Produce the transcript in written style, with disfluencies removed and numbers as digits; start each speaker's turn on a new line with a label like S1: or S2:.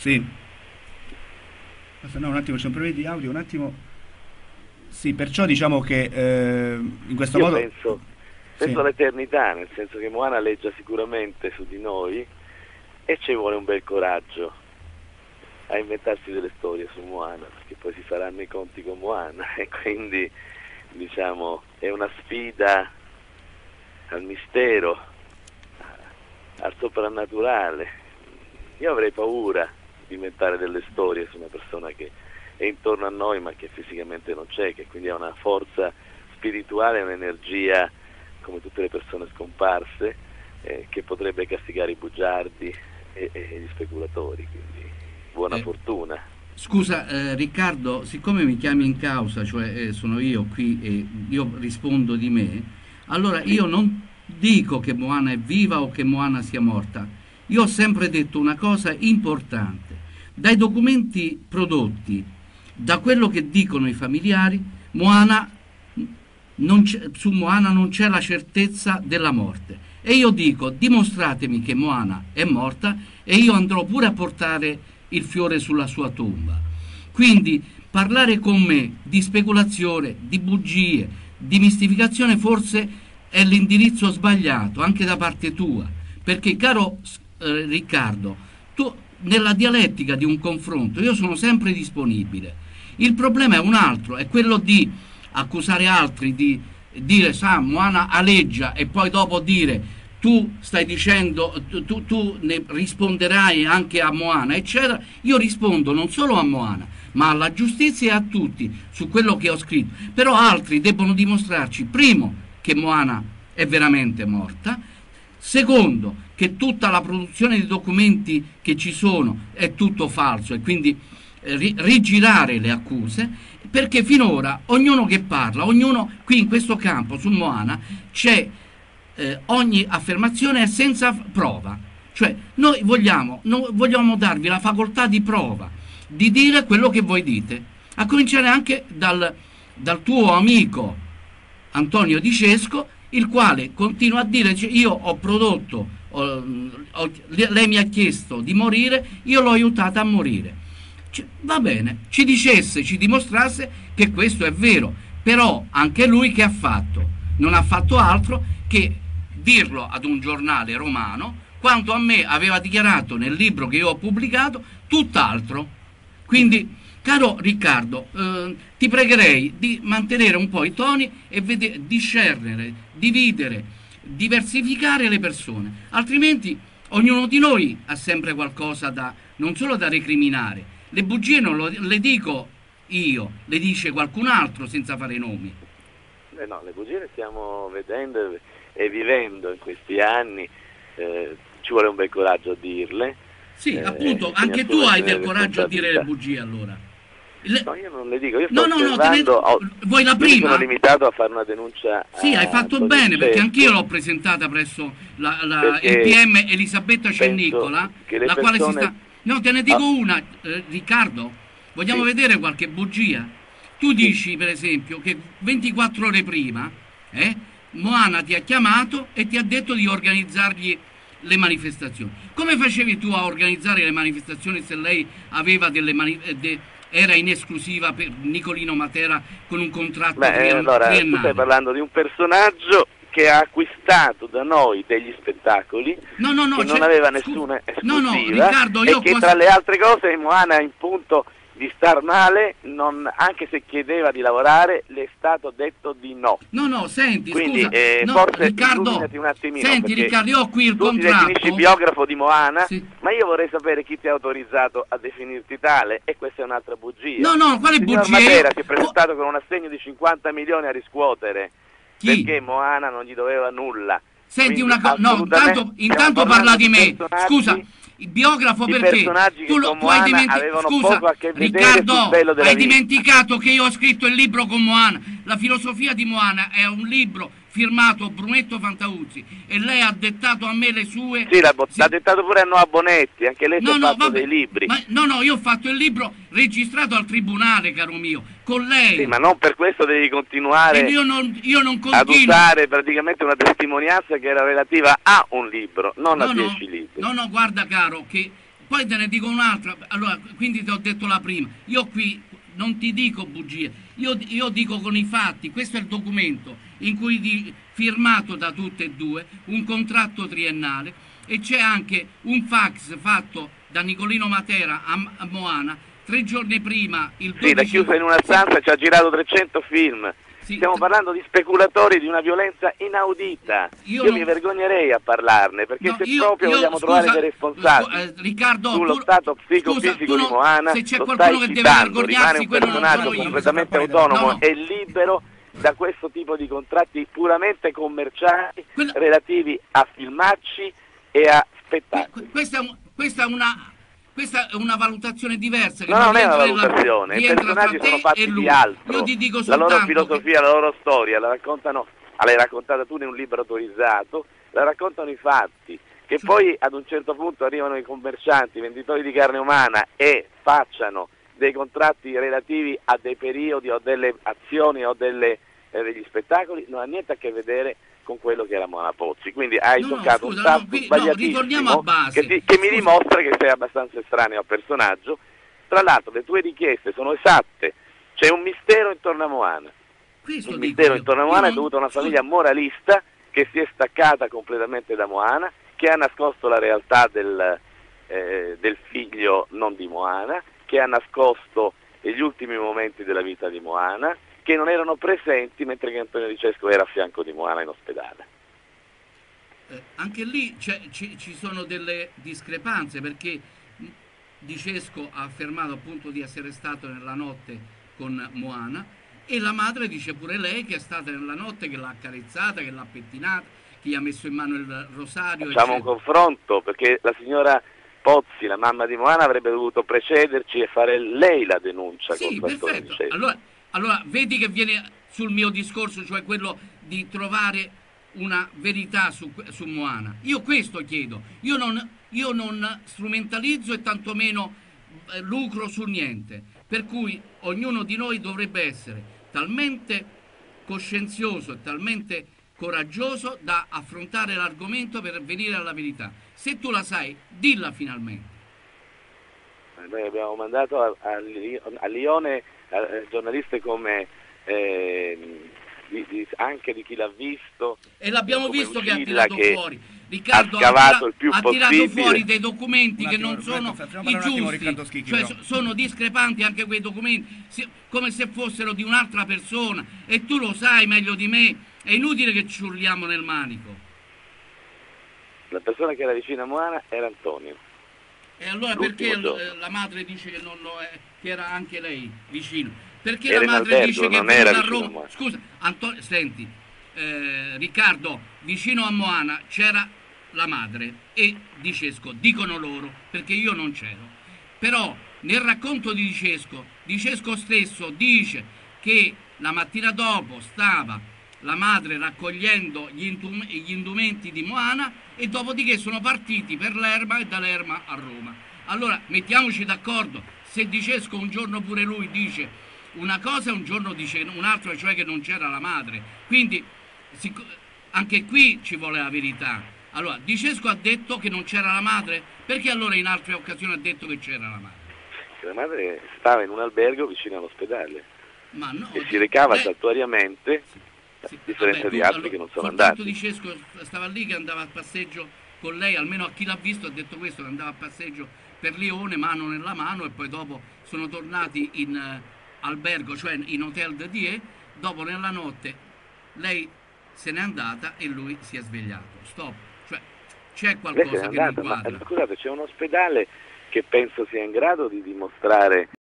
S1: Sì. No, un attimo, c'è un problema di audio, un attimo. Sì, perciò diciamo che in questo
S2: Io
S1: modo...
S2: penso
S1: Sì.
S2: all'eternità, nel senso che Moana leggia sicuramente su di noi e ci vuole un bel coraggio a inventarsi delle storie su Moana, perché poi si faranno i conti con Moana e quindi diciamo è una sfida al mistero, al soprannaturale. Io avrei paura di inventare delle storie su una persona che è intorno a noi ma che fisicamente non c'è, che quindi ha una forza spirituale, un'energia come tutte le persone scomparse, che potrebbe castigare i bugiardi e gli speculatori, quindi buona fortuna.
S3: Scusa Riccardo, siccome mi chiami in causa, cioè sono io qui e io rispondo di me, allora io non dico che Moana è viva o che Moana sia morta. Io ho sempre detto una cosa importante. Dai documenti prodotti, da quello che dicono i familiari, su Moana non c'è la certezza della morte. E io dico, dimostratemi che Moana è morta e io andrò pure a portare il fiore sulla sua tomba. Quindi parlare con me di speculazione, di bugie, di mistificazione forse è l'indirizzo sbagliato anche da parte tua, perché caro Riccardo, tu nella dialettica di un confronto io sono sempre disponibile. Il problema è un altro, è quello di accusare altri di dire Moana aleggia e poi dopo dire tu stai dicendo, tu ne risponderai anche a Moana, eccetera. Io rispondo non solo a Moana, ma alla giustizia e a tutti su quello che ho scritto. Però altri debbono dimostrarci, primo, che Moana è veramente morta, secondo, che tutta la produzione di documenti che ci sono è tutto falso e quindi rigirare le accuse, perché finora ognuno che parla, ognuno qui in questo campo su Moana c'è ogni affermazione è senza prova, cioè noi vogliamo darvi la facoltà di prova, di dire quello che voi dite, a cominciare anche dal tuo amico Antonio Di Cesco, il quale continua a dire io ho prodotto, lei mi ha chiesto di morire, io l'ho aiutata a morire. Va bene, ci dicesse, ci dimostrasse che questo è vero, però anche lui che ha fatto? Non ha fatto altro che dirlo ad un giornale romano, quanto a me aveva dichiarato nel libro che io ho pubblicato tutt'altro. Quindi, caro Riccardo, ti pregherei di mantenere un po' i toni e discernere, dividere, diversificare le persone, altrimenti ognuno di noi ha sempre qualcosa non solo da recriminare. Le bugie non le dico io, le dice qualcun altro senza fare nomi.
S2: No, le bugie le stiamo vedendo e vivendo in questi anni, ci vuole un bel coraggio a dirle.
S3: Sì, appunto, anche tu hai del coraggio a dire le bugie allora.
S2: No, io non le dico, io sto
S3: vuoi la prima?
S2: Sono limitato a fare una denuncia.
S3: Sì, hai fatto bene, perché anch'io l'ho presentata presso il PM Elisabetta Cennicola, la quale si sta... No, te ne dico una, Riccardo, vogliamo vedere qualche bugia? Tu dici, per esempio, che 24 ore prima Moana ti ha chiamato e ti ha detto di organizzargli le manifestazioni. Come facevi tu a organizzare le manifestazioni se lei aveva era in esclusiva per Nicolino Matera con un contratto triennale?
S2: Tu stai parlando di un personaggio che ha acquistato da noi degli spettacoli che non aveva nessuna esclusiva
S3: Riccardo,
S2: e che tra le altre cose Moana in punto di star male, anche se chiedeva di lavorare, le è stato detto di no.
S3: No, senti,
S2: quindi,
S3: scusa.
S2: Forse
S3: Riccardo,
S2: un attimino.
S3: senti Riccardo, io ho qui il
S2: Tu
S3: contratto.
S2: ti definisci biografo di Moana,
S3: sì.
S2: Ma io vorrei sapere chi ti ha autorizzato a definirti tale, e questa è un'altra bugia.
S3: No, quale bugia?
S2: Il signor Matera si è presentato con un assegno di 50 milioni a riscuotere.
S3: Chi?
S2: Perché Moana non gli doveva nulla.
S3: Senti una cosa, no, intanto parla di me. Scusa, il biografo perché? Tu hai dimenticato, scusa, Riccardo, hai dimenticato che io ho scritto il libro con Moana. La filosofia di Moana è un libro firmato Brunetto Fantauzzi e lei ha dettato a me le sue...
S2: Sì, l'ha dettato pure a Noa Bonetti, anche lei ha fatto dei libri.
S3: Io ho fatto il libro registrato al tribunale, caro mio, con lei.
S2: Sì, ma non per questo devi continuare
S3: io non continuo
S2: ad usare praticamente una testimonianza che era relativa a un libro, non a 10 libri.
S3: No, guarda caro, che Poi te ne dico un'altra, allora, quindi ti ho detto la prima, io qui non ti dico bugie, io dico con i fatti, questo è il documento in cui firmato da tutte e due, un contratto triennale, e c'è anche un fax fatto da Nicolino Matera a Moana 3 giorni prima, il 12...
S2: Sì, l'ha chiusa in una stanza e ci ha girato 300 film.
S3: Sì,
S2: Stiamo parlando di speculatori di una violenza inaudita. Io mi vergognerei a parlarne, perché
S3: no,
S2: se proprio vogliamo trovare dei responsabili
S3: Riccardo,
S2: sullo stato psicofisico di Moana,
S3: se c'è
S2: lo
S3: qualcuno
S2: stai
S3: che deve
S2: citando, rimane
S3: vergognarsi,
S2: un
S3: quello non
S2: personaggio
S3: sono io.
S2: completamente
S1: No,
S2: autonomo
S3: no.
S2: e libero da questo tipo di contratti puramente commerciali relativi a filmacci e a spettacoli.
S3: Questa è una valutazione diversa. Che
S2: No, non è una
S3: rientra
S2: valutazione, i personaggi sono fatti di altro.
S3: Io ti dico
S2: La loro
S3: soltanto
S2: filosofia, la loro storia, l'hai raccontata tu in un libro autorizzato, la raccontano i fatti, che poi ad un certo punto arrivano i commercianti, i venditori di carne umana e facciano dei contratti relativi a dei periodi o delle azioni o degli spettacoli, non ha niente a che vedere con quello che era Moana Pozzi, quindi hai toccato un tasto
S3: ritorniamo a
S2: sbagliatissimo
S3: base.
S2: che mi dimostra che sei abbastanza estraneo al personaggio. Tra l'altro le tue richieste sono esatte, c'è un mistero intorno a Moana. Il mistero intorno a Moana è dovuto a una famiglia moralista che si è staccata completamente da Moana, che ha nascosto la realtà del figlio non di Moana, che ha nascosto gli ultimi momenti della vita di Moana, che non erano presenti mentre che Antonio Di Cesco era a fianco di Moana in ospedale.
S3: Anche lì ci sono delle discrepanze, perché Di Cesco ha affermato appunto di essere stato nella notte con Moana, e la madre dice pure lei che è stata nella notte, che l'ha accarezzata, che l'ha pettinata, che gli ha messo in mano il rosario.
S2: Facciamo un confronto, perché la signora Pozzi, la mamma di Moana, avrebbe dovuto precederci e fare lei la denuncia contro Antonio Di Cesco.
S3: Allora, vedi che viene sul mio discorso, cioè quello di trovare una verità su Moana. Io questo chiedo, io non strumentalizzo e tantomeno lucro su niente, per cui ognuno di noi dovrebbe essere talmente coscienzioso e talmente coraggioso da affrontare l'argomento per venire alla verità. Se tu la sai, dilla finalmente.
S2: Noi abbiamo mandato a Lione giornalisti come anche di chi l'ha visto,
S3: e l'abbiamo visto
S2: Lucilla,
S3: che ha tirato fuori. Riccardo
S2: ha
S3: tirato fuori dei documenti che non sono i
S1: giusti,
S3: cioè sono discrepanti anche quei documenti, come se fossero di un'altra persona, e tu lo sai meglio di me, è inutile che ci urliamo nel manico.
S2: La persona che era vicina a Moana era Antonio.
S3: E allora perché la madre dice che non lo è, che era anche lei vicino? Perché
S2: era
S3: la madre dice che
S2: non era
S3: a Roma?
S2: a
S3: Scusa, senti, Riccardo, vicino a Moana c'era la madre e Di Cesco, dicono loro, perché io non c'ero. Però nel racconto di Di Cesco stesso dice che la mattina dopo stava la madre raccogliendo gli indumenti di Moana e dopodiché sono partiti per Lerma e da Lerma a Roma. Allora mettiamoci d'accordo, se Di Cesco un giorno pure lui dice una cosa e un giorno dice un'altra, cioè che non c'era la madre, quindi anche qui ci vuole la verità. Allora Di Cesco ha detto che non c'era la madre, perché allora in altre occasioni ha detto che c'era la madre?
S2: La madre stava in un albergo vicino all'ospedale e si recava saltuariamente, a differenza di altri che non sono andati.
S3: Di Cesco stava lì, che andava a passeggio con lei, almeno a chi l'ha visto ha detto questo, che andava a passeggio per Lione mano nella mano, e poi dopo sono tornati in albergo, cioè in hotel de Die. Dopo nella notte lei se n'è andata e lui si è svegliato. Stop, cioè c'è qualcosa che non quadra.
S2: Ma scusate, c'è un ospedale che penso sia in grado di dimostrare